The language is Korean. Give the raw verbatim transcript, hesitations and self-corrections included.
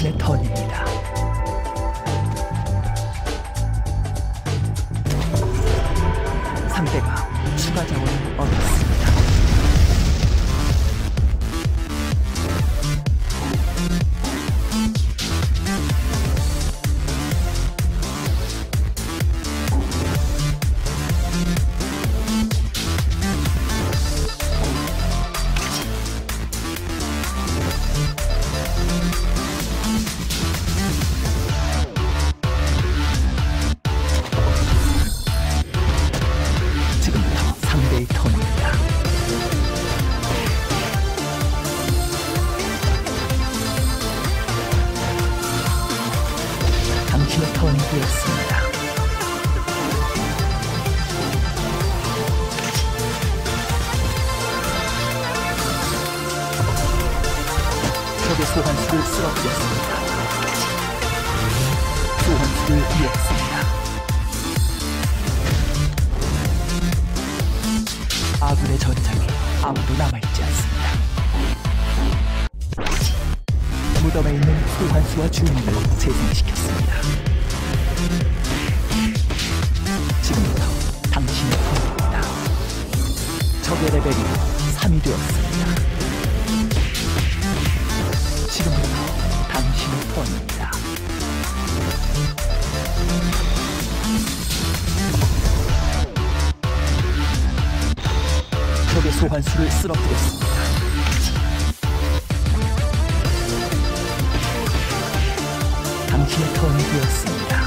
당신의 턴입니다. 상대가 추가 자원을 얻었습니다. 상대의 턴입니다. 당신의 턴이 되었습니다. 적의 소환수를 쓰러뜨렸습니다. 소환수를 잃었습니다. 아군의 전장에 아무도 남아있지 않습니다. 무덤에 있는 소환수와 주민을 재생시켰습니다. 지금부터 당신의 턴입니다. 적의 레벨이 삼이 되었습니다. 지금부터 당신의 턴입니다. 적의 소환수를 쓰러뜨렸습니다. 당신의 턴이 되었습니다.